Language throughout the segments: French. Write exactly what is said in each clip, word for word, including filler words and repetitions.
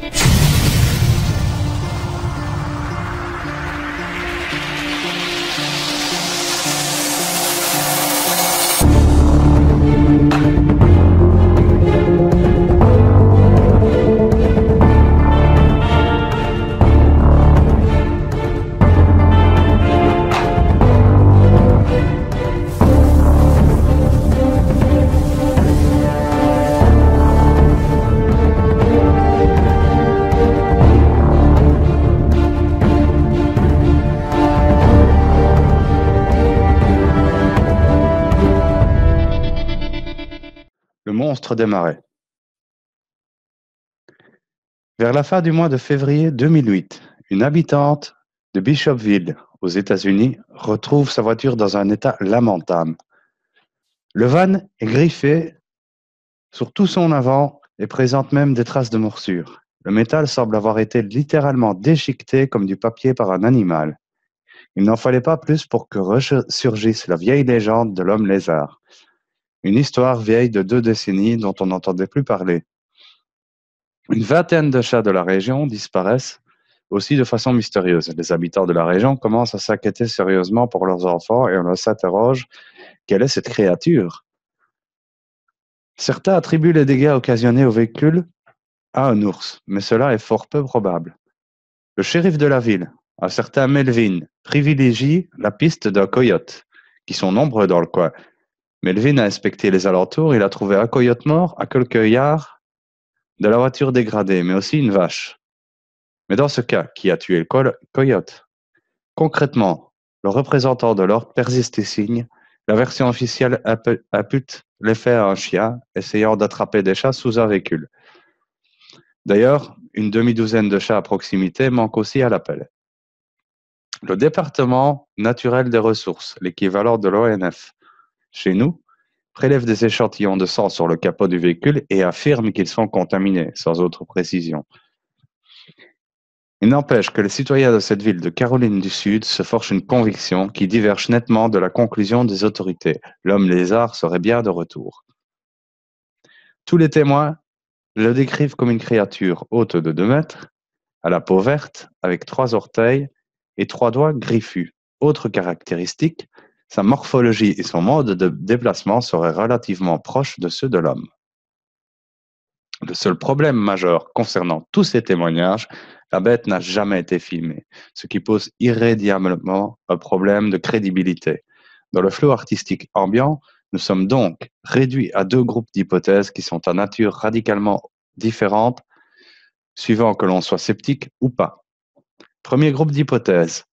Le monstre des marais. Vers la fin du mois de février deux mille huit, une habitante de Bishopville, aux États-Unis, retrouve sa voiture dans un état lamentable. Le van est griffé sur tout son avant et présente même des traces de morsure. Le métal semble avoir été littéralement déchiqueté comme du papier par un animal. Il n'en fallait pas plus pour que ressurgisse la vieille légende de l'homme lézard. Une histoire vieille de deux décennies dont on n'entendait plus parler. Une vingtaine de chats de la région disparaissent aussi de façon mystérieuse. Les habitants de la région commencent à s'inquiéter sérieusement pour leurs enfants et on s'interroge, quelle est cette créature? Certains attribuent les dégâts occasionnés au véhicule à un ours, mais cela est fort peu probable. Le shérif de la ville, un certain Melvin, privilégie la piste d'un coyote, qui sont nombreux dans le coin. Melvin a inspecté les alentours, il a trouvé un coyote mort à quelques yards de la voiture dégradée, mais aussi une vache. Mais dans ce cas, qui a tué le coyote? Concrètement, le représentant de l'ordre persiste et signe. La version officielle impute les faits à un chien essayant d'attraper des chats sous un véhicule. D'ailleurs, une demi-douzaine de chats à proximité manquent aussi à l'appel. Le département naturel des ressources, l'équivalent de l'O N F, chez nous, prélève des échantillons de sang sur le capot du véhicule et affirme qu'ils sont contaminés, sans autre précision. Il n'empêche que les citoyens de cette ville de Caroline du Sud se forgent une conviction qui diverge nettement de la conclusion des autorités. L'homme lézard serait bien de retour. Tous les témoins le décrivent comme une créature haute de deux mètres, à la peau verte, avec trois orteils et trois doigts griffus. Autre caractéristique, sa morphologie et son mode de déplacement seraient relativement proches de ceux de l'homme. Le seul problème majeur concernant tous ces témoignages, la bête n'a jamais été filmée, ce qui pose irrémédiablement un problème de crédibilité. Dans le flou artistique ambiant, nous sommes donc réduits à deux groupes d'hypothèses qui sont à nature radicalement différente, suivant que l'on soit sceptique ou pas. Premier groupe d'hypothèses.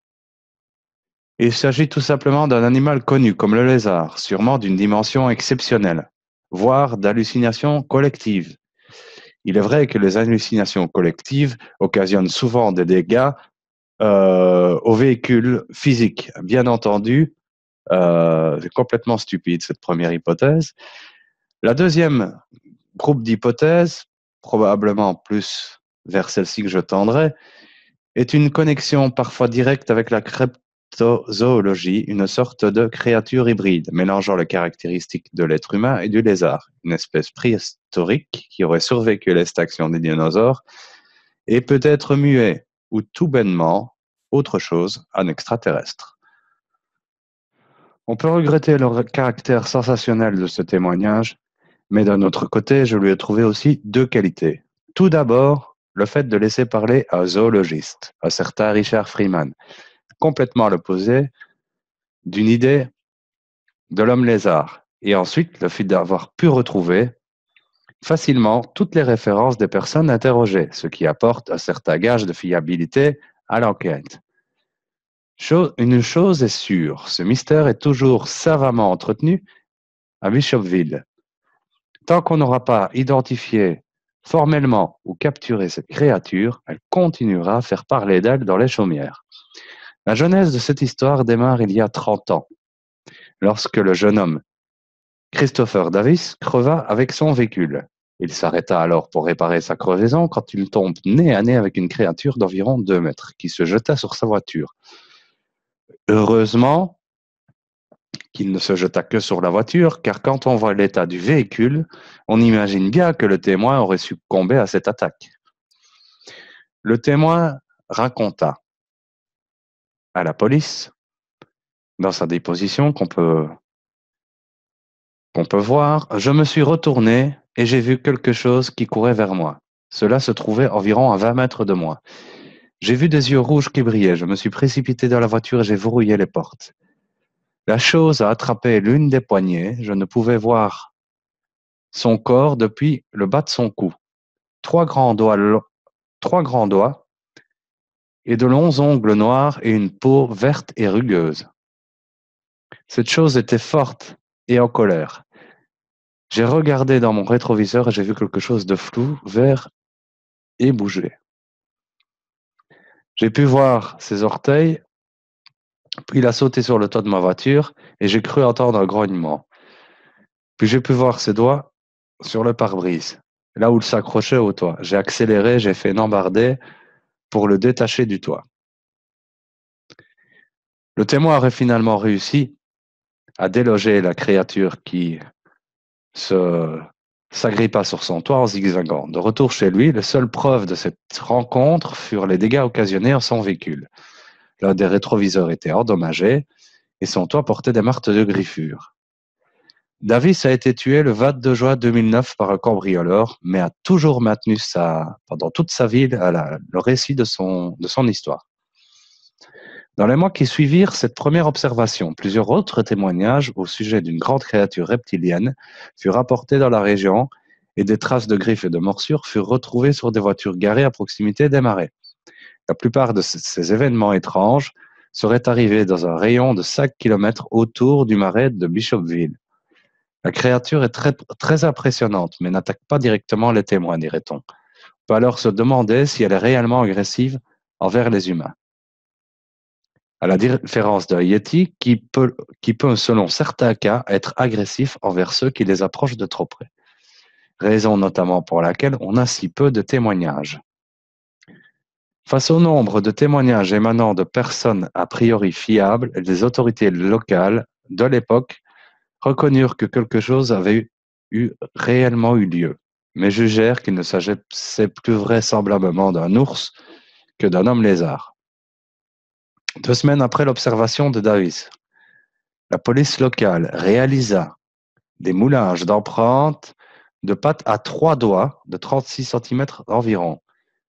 Il s'agit tout simplement d'un animal connu comme le lézard, sûrement d'une dimension exceptionnelle, voire d'hallucinations collectives. Il est vrai que les hallucinations collectives occasionnent souvent des dégâts euh, aux véhicules physiques. Bien entendu, euh, c'est complètement stupide cette première hypothèse. La deuxième groupe d'hypothèses, probablement plus vers celle-ci que je tendrai, est une connexion parfois directe avec la cryptozoologie, une sorte de créature hybride, mélangeant les caractéristiques de l'être humain et du lézard, une espèce préhistorique qui aurait survécu à l'extinction des dinosaures et peut-être muet, ou tout bêtement, autre chose, un extraterrestre. On peut regretter le caractère sensationnel de ce témoignage, mais d'un autre côté, je lui ai trouvé aussi deux qualités. Tout d'abord, le fait de laisser parler un zoologiste, un certain Richard Freeman, complètement à l'opposé d'une idée de l'homme lézard. Et ensuite, le fait d'avoir pu retrouver facilement toutes les références des personnes interrogées, ce qui apporte un certain gage de fiabilité à l'enquête. Chose, une chose est sûre, ce mystère est toujours savamment entretenu à Bishopville. Tant qu'on n'aura pas identifié formellement ou capturé cette créature, elle continuera à faire parler d'elle dans les chaumières. La genèse de cette histoire démarre il y a trente ans, lorsque le jeune homme Christopher Davis creva avec son véhicule. Il s'arrêta alors pour réparer sa crevaison quand il tombe nez à nez avec une créature d'environ deux mètres qui se jeta sur sa voiture. Heureusement qu'il ne se jeta que sur la voiture, car quand on voit l'état du véhicule, on imagine bien que le témoin aurait succombé à cette attaque. Le témoin raconta à la police, dans sa déposition qu'on peut, qu'on peut voir, je me suis retourné et j'ai vu quelque chose qui courait vers moi. Cela se trouvait environ à vingt mètres de moi. J'ai vu des yeux rouges qui brillaient. Je me suis précipité dans la voiture et j'ai verrouillé les portes. La chose a attrapé l'une des poignées. Je ne pouvais voir son corps depuis le bas de son cou. Trois grands doigts, lo- trois grands doigts et de longs ongles noirs et une peau verte et rugueuse. Cette chose était forte et en colère. J'ai regardé dans mon rétroviseur et j'ai vu quelque chose de flou, vert et bouger. J'ai pu voir ses orteils, puis il a sauté sur le toit de ma voiture et j'ai cru entendre un grognement. Puis j'ai pu voir ses doigts sur le pare-brise, là où il s'accrochait au toit. J'ai accéléré, j'ai fait une embardée pour le détacher du toit. Le témoin aurait finalement réussi à déloger la créature qui se s'agrippa sur son toit en zigzagant. De retour chez lui, les seules preuves de cette rencontre furent les dégâts occasionnés à son véhicule. L'un des rétroviseurs était endommagé et son toit portait des marques de griffures. Davis a été tué le vingt-deux juin deux mille neuf par un cambrioleur, mais a toujours maintenu sa, pendant toute sa vie la- le récit de son, de son histoire. Dans les mois qui suivirent cette première observation, plusieurs autres témoignages au sujet d'une grande créature reptilienne furent rapportés dans la région et des traces de griffes et de morsures furent retrouvées sur des voitures garées à proximité des marais. La plupart de c- ces événements étranges seraient arrivés dans un rayon de cinq kilomètres autour du marais de Bishopville. La créature est très, très impressionnante, mais n'attaque pas directement les témoins, dirait-on. On peut alors se demander si elle est réellement agressive envers les humains. À la différence d'un Yeti qui peut, qui peut, selon certains cas, être agressif envers ceux qui les approchent de trop près. Raison notamment pour laquelle on a si peu de témoignages. Face au nombre de témoignages émanant de personnes a priori fiables, les autorités locales de l'époque reconnurent que quelque chose avait eu, eu réellement eu lieu, mais jugèrent qu'il ne s'agissait plus vraisemblablement d'un ours que d'un homme lézard. Deux semaines après l'observation de Davis, la police locale réalisa des moulages d'empreintes de pattes à trois doigts de trente-six centimètres environ.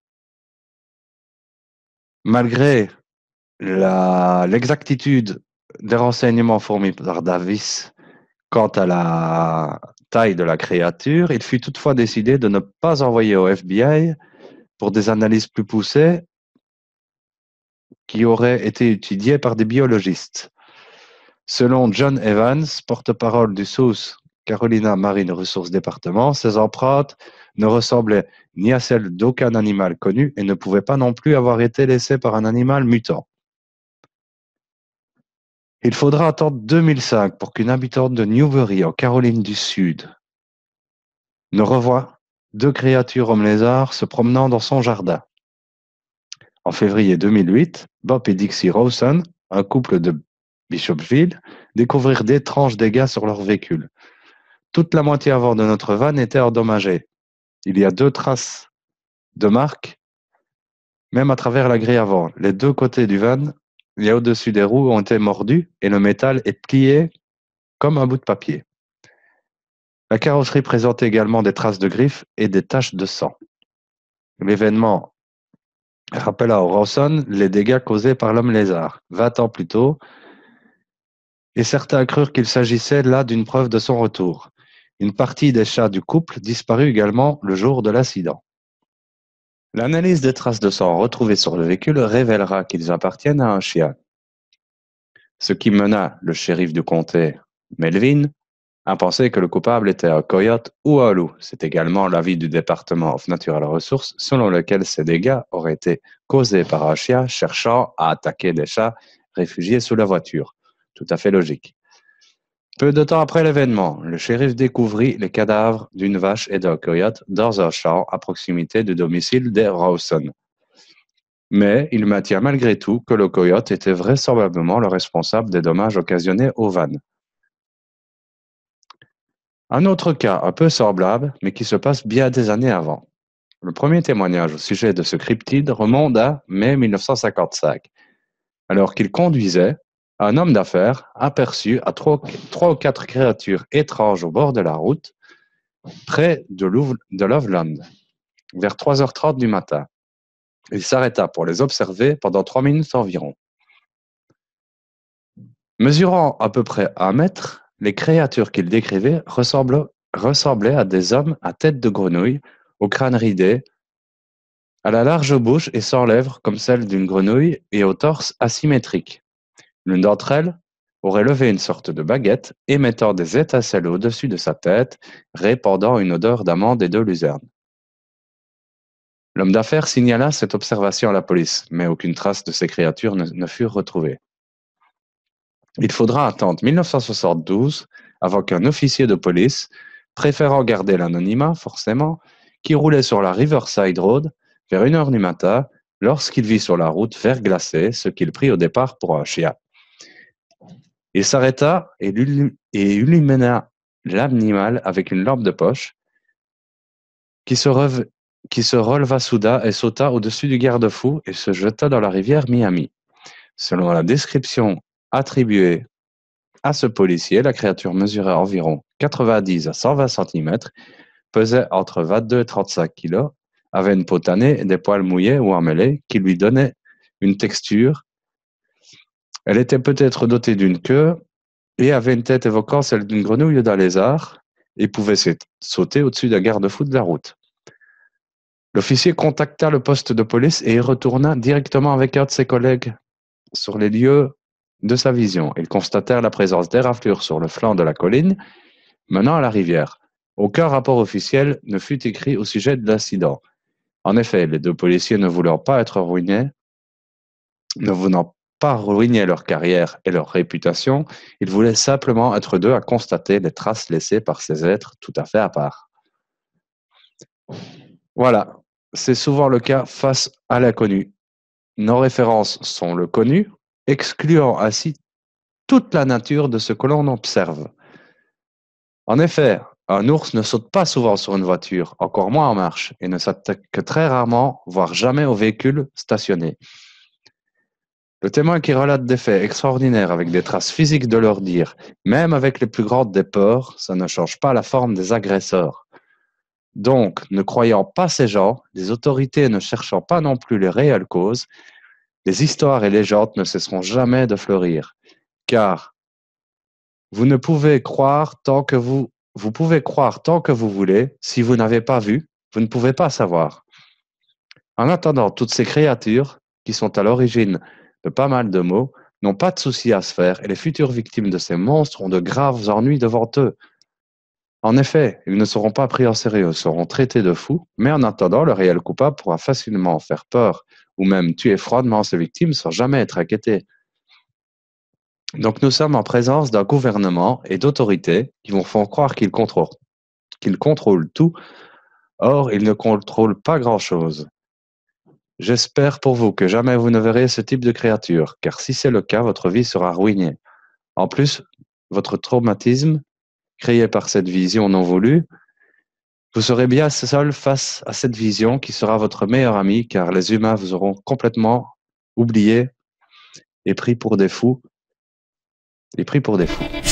Malgré la- l'exactitude des renseignements fournis par Davis quant à la taille de la créature, il fut toutefois décidé de ne pas envoyer au F B I pour des analyses plus poussées qui auraient été étudiées par des biologistes. Selon John Evans, porte-parole du South Carolina Marine Resource Department, ces empreintes ne ressemblaient ni à celles d'aucun animal connu et ne pouvaient pas non plus avoir été laissées par un animal mutant. Il faudra attendre deux mille cinq pour qu'une habitante de Newbury, en Caroline du Sud, ne revoie deux créatures hommes-lézards se promenant dans son jardin. En février deux mille huit, Bob et Dixie Rawson, un couple de Bishopville, découvrirent d'étranges dégâts sur leur véhicule. Toute la moitié avant de notre van était endommagée. Il y a deux traces de marques, même à travers la grille avant. Les deux côtés du van et au-dessus des roues ont été mordus et le métal est plié comme un bout de papier. La carrosserie présente également des traces de griffes et des taches de sang. L'événement rappela à Rawson les dégâts causés par l'homme lézard, vingt ans plus tôt, et certains crurent qu'il s'agissait là d'une preuve de son retour. Une partie des chats du couple disparut également le jour de l'accident. L'analyse des traces de sang retrouvées sur le véhicule révélera qu'ils appartiennent à un chien, ce qui mena le shérif du comté, Melvin, à penser que le coupable était un coyote ou un loup. C'est également l'avis du département of Natural Resources, selon lequel ces dégâts auraient été causés par un chien cherchant à attaquer des chats réfugiés sous la voiture. Tout à fait logique. Peu de temps après l'événement, le shérif découvrit les cadavres d'une vache et d'un coyote dans un champ à proximité du domicile des Rawson. Mais il maintient malgré tout que le coyote était vraisemblablement le responsable des dommages occasionnés au van. Un autre cas un peu semblable, mais qui se passe bien des années avant. Le premier témoignage au sujet de ce cryptide remonte à mai mille neuf cent cinquante-cinq, alors qu'il conduisait, un homme d'affaires aperçut à trois, trois ou quatre créatures étranges au bord de la route, près de, de Loveland, vers trois heures trente du matin. Il s'arrêta pour les observer pendant trois minutes environ. Mesurant à peu près un mètre, les créatures qu'il décrivait ressemblaient, ressemblaient à des hommes à tête de grenouille, au crâne ridé, à la large bouche et sans lèvres comme celle d'une grenouille et au torse asymétrique. L'une d'entre elles aurait levé une sorte de baguette, émettant des étincelles au-dessus de sa tête, répandant une odeur d'amande et de luzerne. L'homme d'affaires signala cette observation à la police, mais aucune trace de ces créatures ne, ne fut retrouvée. Il faudra attendre mille neuf cent soixante-douze avant qu'un officier de police, préférant garder l'anonymat forcément, qui roulait sur la Riverside Road vers une heure du matin, lorsqu'il vit sur la route verglacé ce qu'il prit au départ pour un chien. Il s'arrêta et illumina l'animal avec une lampe de poche, qui se, rev... qui se releva soudain et sauta au-dessus du garde-fou et se jeta dans la rivière Miami. Selon la description attribuée à ce policier, la créature mesurait environ quatre-vingt-dix à cent vingt centimètres, pesait entre vingt-deux et trente-cinq kilos, avait une peau tannée et des poils mouillés ou emmêlés qui lui donnaient une texture. Elle était peut-être dotée d'une queue et avait une tête évoquant celle d'une grenouille ou d'un lézard et pouvait sauter au-dessus d'un garde-fou de la route. L'officier contacta le poste de police et y retourna directement avec un de ses collègues sur les lieux de sa vision. Ils constatèrent la présence d'éraflures sur le flanc de la colline menant à la rivière. Aucun rapport officiel ne fut écrit au sujet de l'incident. En effet, les deux policiers ne voulant pas être ruinés, ne voulant pas ruiner leur carrière et leur réputation, ils voulaient simplement être deux à constater les traces laissées par ces êtres tout à fait à part. Voilà, c'est souvent le cas face à l'inconnu. Nos références sont le connu, excluant ainsi toute la nature de ce que l'on observe. En effet, un ours ne saute pas souvent sur une voiture, encore moins en marche, et ne s'attaque que très rarement, voire jamais aux véhicules stationnés. Le témoin qui relate des faits extraordinaires avec des traces physiques de leur dire, même avec les plus grandes des peurs, ça ne change pas la forme des agresseurs. Donc, ne croyant pas ces gens, les autorités ne cherchant pas non plus les réelles causes, les histoires et légendes ne cesseront jamais de fleurir. Car vous ne pouvez croire tant que vous, vous pouvez croire tant que vous voulez, si vous n'avez pas vu, vous ne pouvez pas savoir. En attendant, toutes ces créatures, qui sont à l'origine de pas mal de maux, n'ont pas de soucis à se faire et les futures victimes de ces monstres ont de graves ennuis devant eux. En effet, ils ne seront pas pris en sérieux, seront traités de fous, mais en attendant, le réel coupable pourra facilement faire peur ou même tuer froidement ses victimes sans jamais être inquiété. Donc nous sommes en présence d'un gouvernement et d'autorités qui vont faire croire qu'ils contrôlent, qu'ils contrôlent tout, or ils ne contrôlent pas grand-chose. J'espère pour vous que jamais vous ne verrez ce type de créature, car si c'est le cas, votre vie sera ruinée. En plus, votre traumatisme, créé par cette vision non voulue, vous serez bien seul face à cette vision qui sera votre meilleur ami, car les humains vous auront complètement oublié et pris pour des fous, et pris pour des fous.